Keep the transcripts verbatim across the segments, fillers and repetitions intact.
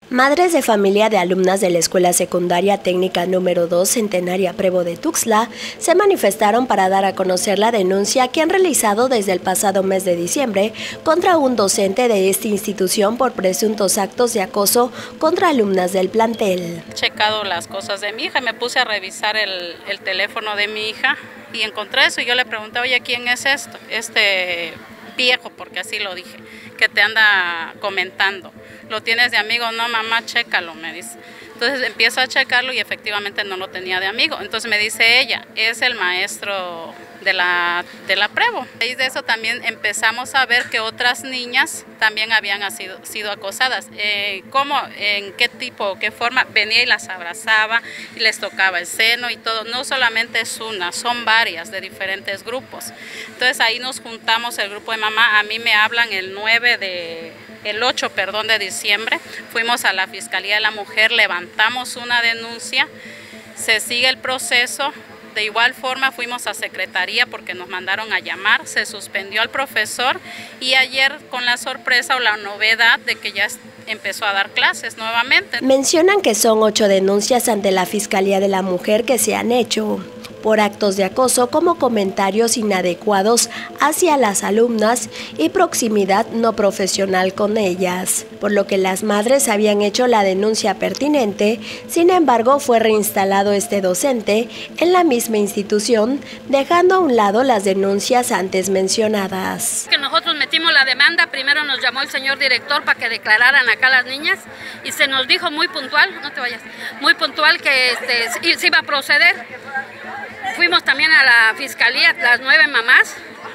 Madres de familia de alumnas de la Escuela Secundaria Técnica número dos Centenaria Prevo de Tuxtla se manifestaron para dar a conocer la denuncia que han realizado desde el pasado mes de diciembre contra un docente de esta institución por presuntos actos de acoso contra alumnas del plantel. He checado las cosas de mi hija, me puse a revisar el, el teléfono de mi hija y encontré eso y yo le pregunté, oye, ¿quién es esto? Este viejo, porque así lo dije, que te anda comentando. ¿Lo tienes de amigo? No, mamá, chécalo, me dice. Entonces empiezo a checarlo y efectivamente no lo tenía de amigo. Entonces me dice ella, es el maestro de la, de la Prevo. A raíz de eso también empezamos a ver que otras niñas también habían sido, sido acosadas. Eh, ¿Cómo, en qué tipo, qué forma? Venía y las abrazaba y les tocaba el seno y todo. No solamente es una, son varias de diferentes grupos. Entonces ahí nos juntamos el grupo de mamá. A mí me hablan el nueve de... El ocho, perdón, de diciembre, fuimos a la Fiscalía de la Mujer, levantamos una denuncia, se sigue el proceso, de igual forma fuimos a Secretaría porque nos mandaron a llamar, se suspendió al profesor y ayer con la sorpresa o la novedad de que ya empezó a dar clases nuevamente. Mencionan que son ocho denuncias ante la Fiscalía de la Mujer que se han hecho por actos de acoso como comentarios inadecuados hacia las alumnas y proximidad no profesional con ellas, por lo que las madres habían hecho la denuncia pertinente. Sin embargo, fue reinstalado este docente en la misma institución, dejando a un lado las denuncias antes mencionadas. Que nosotros metimos la demanda, primero nos llamó el señor director para que declararan acá las niñas y se nos dijo muy puntual, no te vayas, muy puntual que este, se iba a proceder. Fuimos también a la fiscalía, las nueve mamás,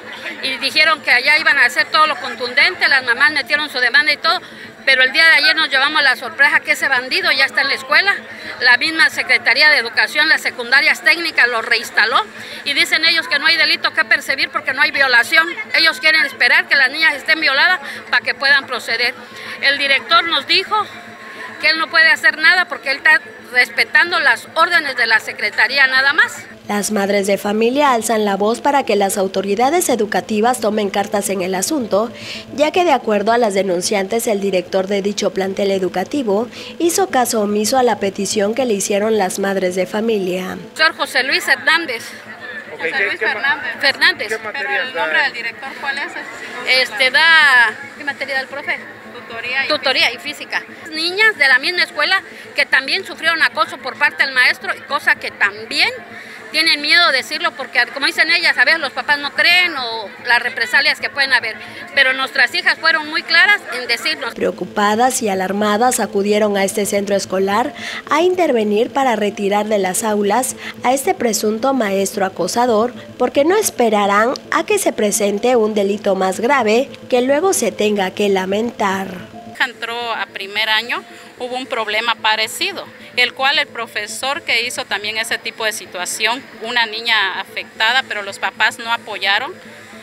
y dijeron que allá iban a hacer todo lo contundente, las mamás metieron su demanda y todo, pero el día de ayer nos llevamos la sorpresa que ese bandido ya está en la escuela. La misma Secretaría de Educación, las secundarias técnicas lo reinstaló y dicen ellos que no hay delito que percibir porque no hay violación. Ellos quieren esperar que las niñas estén violadas para que puedan proceder. El director nos dijo que él no puede hacer nada porque él está respetando las órdenes de la Secretaría nada más. Las madres de familia alzan la voz para que las autoridades educativas tomen cartas en el asunto, ya que de acuerdo a las denunciantes, el director de dicho plantel educativo hizo caso omiso a la petición que le hicieron las madres de familia. Señor José Luis Hernández. Okay, José Luis ¿qué, Fernández. Fernández. ¿Qué Pero el nombre del director, ¿cuál es? Este da... ¿Qué materia da el profe? Tutoría y, Tutoría y física. Niñas de la misma escuela que también sufrieron acoso por parte del maestro, cosa que también tienen miedo de decirlo porque, como dicen ellas, a veces los papás no creen o las represalias que pueden haber. Pero nuestras hijas fueron muy claras en decirnos. Preocupadas y alarmadas acudieron a este centro escolar a intervenir para retirar de las aulas a este presunto maestro acosador, porque no esperarán a que se presente un delito más grave que luego se tenga que lamentar. Entró a primer año, hubo un problema parecido, el cual el profesor que hizo también ese tipo de situación, una niña afectada, pero los papás no apoyaron,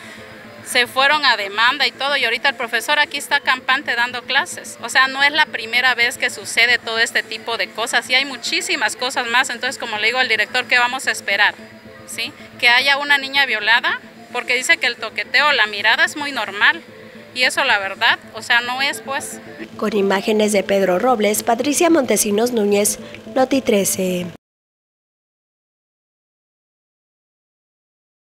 se fueron a demanda y todo, y ahorita el profesor aquí está campante dando clases. O sea, no es la primera vez que sucede todo este tipo de cosas, y hay muchísimas cosas más. Entonces, como le digo al director, ¿qué vamos a esperar? ¿Sí? Que haya una niña violada, porque dice que el toqueteo, la mirada es muy normal. Y eso la verdad, o sea, no es pues. Con imágenes de Pedro Robles, Patricia Montesinos Núñez, Noti trece.